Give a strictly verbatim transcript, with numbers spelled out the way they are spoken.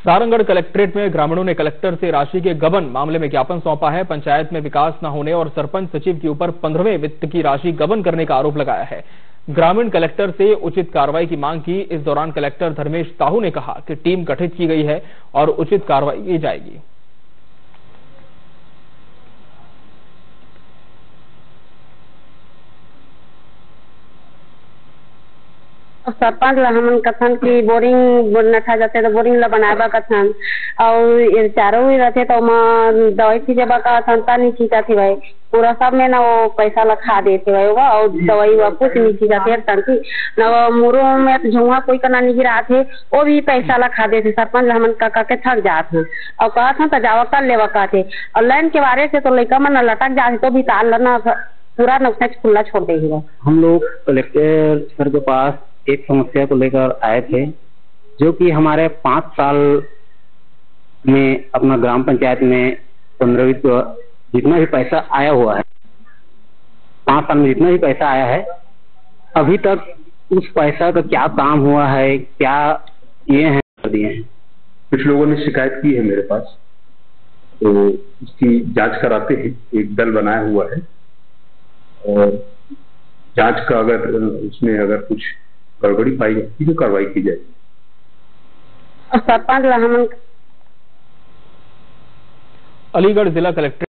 Sarangarh collectorate में ग्रामीणों ने कलेक्टर से राशि के गबन मामले में ज्ञापन सौंपा है। पंचायत में विकास न होने और सरपंच सचिव के ऊपर पंद्रहवें वित्त की राशि गबन करने का आरोप लगाया है। ग्रामीण कलेक्टर से उचित कार्रवाई की मांग की। इस दौरान कलेक्टर धर्मेश साहू ने कहा कि टीम गठित की गई है और उचित कार्रवाई की जाएगी। सरपंच ला हमन कथन की बोरिंग नठा जाते तो बोरिंग ला बनाबा कथन और ये चारों ही रहते तो मां दवाई छींचबा का संता नहीं छींचा थी भाई पूरा सब में ना वो पैसा ला खा देते भाई वो और दवाई वा कुछ नहीं छींचा थे टंकी ना मुरो में झुआ कोई कना नहीं गिरा थे वो भी पैसा ला खा देते। सरपंच हमन का के थक जाते और कहा था तो जावा कर लेवा का थे और लाइन के बारे से तो लड़का मन लटक जाते तो भी ताल ना पूरा नक्शा खुला छोड़ देगा। हम लोग कलेक्टर सर के पास एक समस्या को लेकर आए थे, जो कि हमारे पाँच साल में अपना ग्राम पंचायत में पंद्रहवीं जितना भी पैसा आया हुआ है, पाँच साल में जितना भी पैसा आया है, अभी तक उस पैसा का क्या काम हुआ है, क्या ये है दिए हैं। कुछ लोगों ने शिकायत की है मेरे पास, तो इसकी जांच कराते हैं। एक दल बनाया हुआ है और जांच का अगर उसमें अगर कुछ गड़बड़ी पाई जाती तो कार्रवाई की जाएगी। सरपंच अलीगढ़ जिला कलेक्टर